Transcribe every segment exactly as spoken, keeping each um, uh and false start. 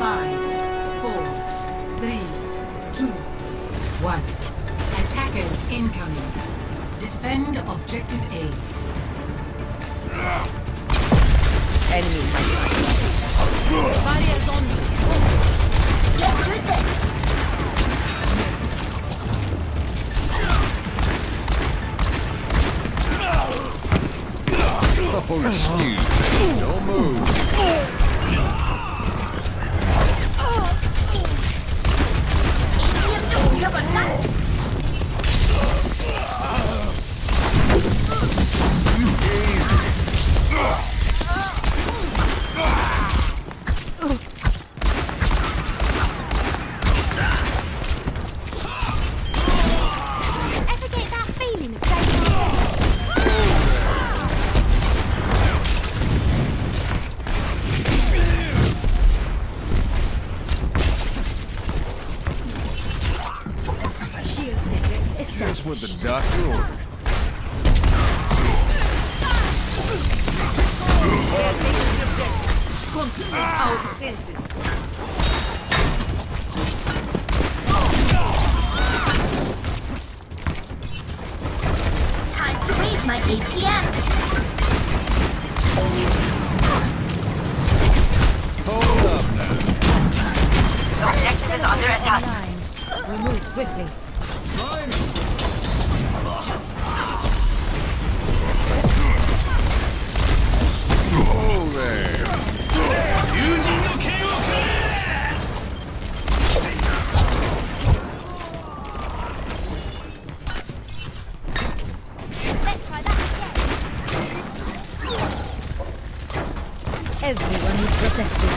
Five, four, three, two, one. Attackers incoming. Defend objective A. Enemy fighting. Barriers on me. Get with it! Oh, excuse me. Don't move. Ever get that feeling of danger? Just what the doctor ordered. They are taking the objective. Continue our defenses. Time to read my A P M. Hold up now. Objective is under attack. We move swiftly. Oh, there. Let's try that again. Everyone is protected.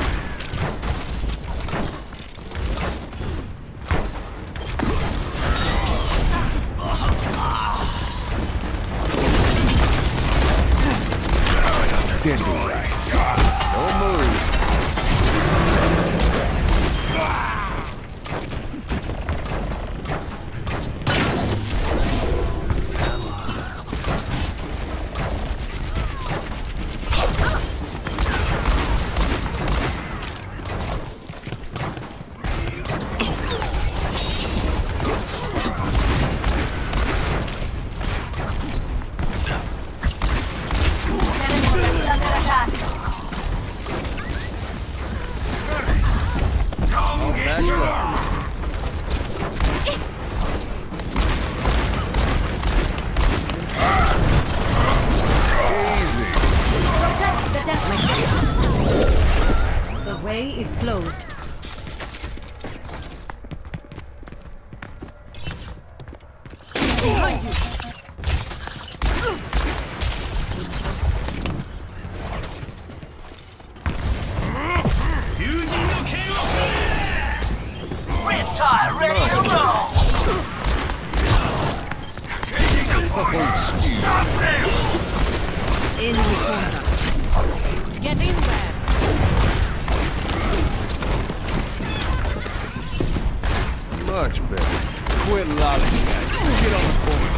Get right. Don't move. Back up. Easy. Protect the detonator. The way is closed. Behind you. Riptide ready to roll. Oh, excuse In the corner. Get in there. me. Much better. Quit lollygagging. Get on the corner.